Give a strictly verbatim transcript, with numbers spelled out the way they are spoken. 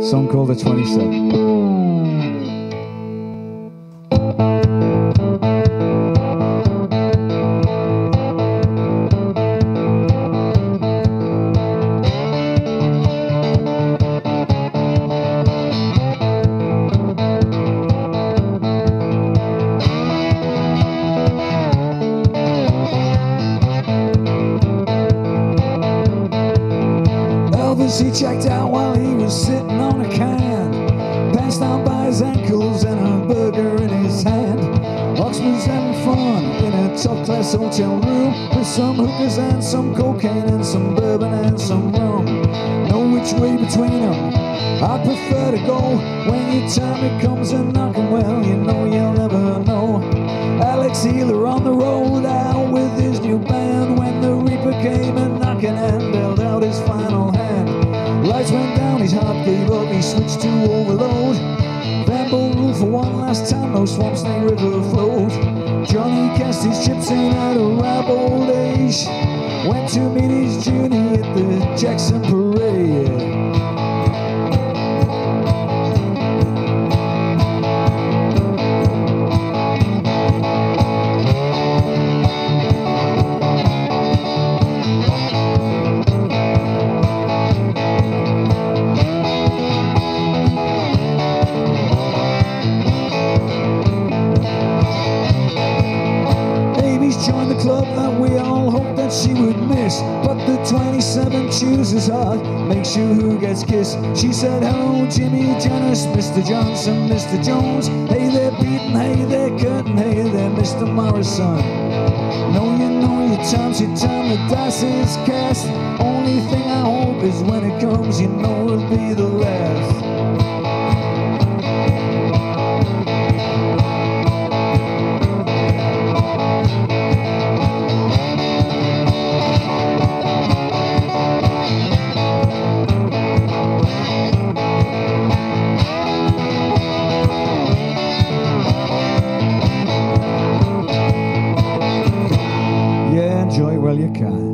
Song called The twenty-seven. He checked out while he was sitting on a can, passed down by his ankles and a burger in his hand. Ox was having fun in a top-class hotel room with some hookers and some cocaine and some bourbon and some rum. Know which way between them I prefer to go. When your time comes a knocking, well, you know you'll never know. Alex Healer on the road out with his new band when the Reaper came a knocking and held out his final hand. Lights went down, his heart gave up, he switched to overload. Rambo ruled for one last time, no Swamp Snake River flowed. Johnny cast his chips in at a ripe old age, went to meet his Junie at the Jackson Parade. Joined the club that we all hoped that she would miss, but the twenty-seven chooses hard, makes sure who gets kissed. She said, hello Jimmy Janice, Mister Johnson, Mister Jones. Hey there Beaton, hey there Curtin, hey there Mister Morrison. Know you know your time's your time, the dice is cast. Only thing I hope is when it comes, you know it'll be the last. Enjoy while you can.